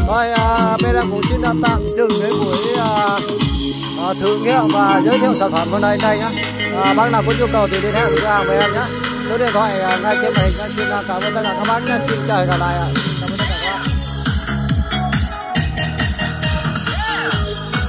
Thôi bên em cũng xin tạm dừng cái buổi thử nghiệm và giới thiệu sản phẩm hôm nay đây nhá. Bác nào có nhu cầu thì liên hệ với cửa hàng với em nhé. Số điện thoại ngay trên màn hình. Xin cảm ơn tất cả các bác nhé. Xin chào và hẹn gặp lại ạ.